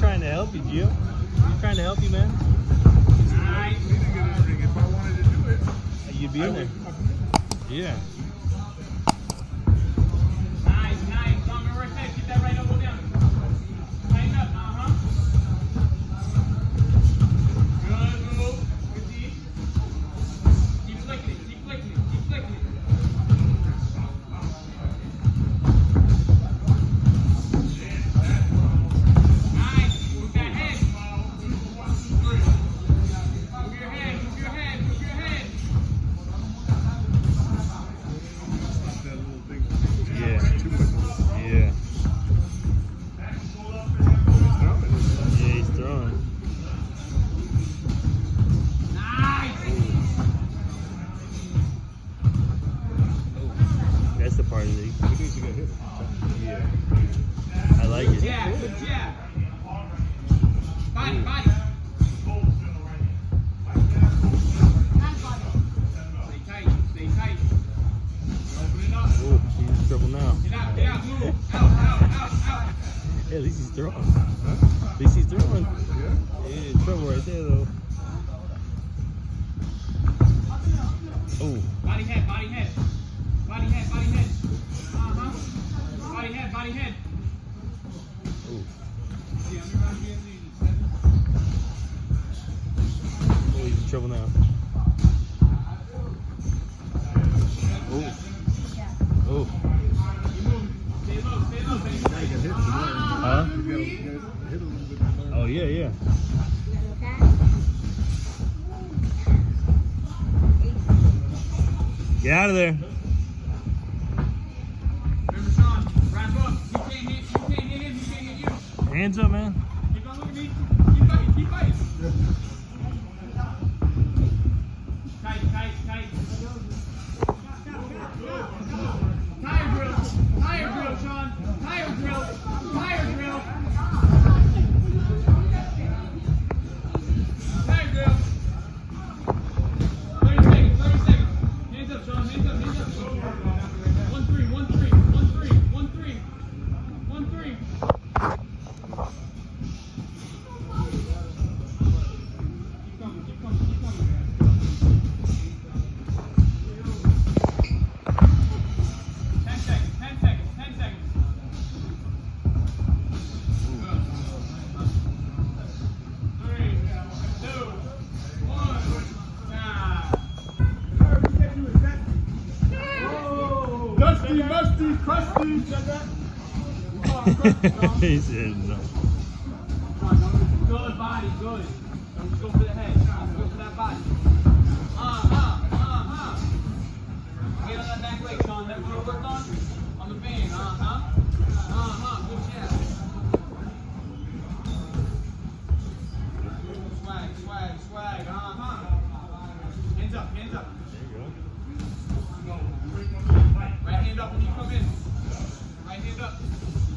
trying to help you, Gio. He's trying to help you, man. Nice. If I wanted to do it, You'd be in there. Yeah. Nice, nice. Tom, remember I said, keep that right elbow down. Tighten up, Good move. Good deep. Keep flicking it, keep flicking it, keep flicking it. Nice. Move that head. Move your head, move your head, move your head. that little thing. Yeah. Yeah. Yeah, he's throwing. That's the part of it. It needs to get hit. Yeah. I like it. Yeah, good jab. Body, body. Stay tight, stay tight. Open it up. Oh, he's in trouble now. Get out, move. Out. Yeah, at least he's throwing. At least he's throwing. Yeah. Yeah, trouble right there, though. Oh. Body head, body head. Body head, body head. Body head, body head. Oh. Yeah, I'm around here. Oh, he's in trouble now. Oh. Oh. You move. Stay low, baby. Now you can hit some more. Huh? You gotta hit a little bit more. Oh, yeah, yeah. Get out of there. Remember, Sean, wrap up. You can't hit him, he can't hit you. Hands up, man. Keep on looking at me. Keep fighting, keep fighting. Tight. Tire drill, Sean. Tire drill. Tire drill. Tire drill. 30 seconds. Hands up, Sean. Hands up. 1-3. Keep coming. 10 seconds. 10 seconds. Good. 3, 2, 1. Dusty, crusty. He said no. Good body, good. Don't just go for the head. Just go for that body. Get on that back leg, Sean. That's what we worked on the band. Good jab. Swag. Hands up. There you go. Right hand up when you come in. Right hand up.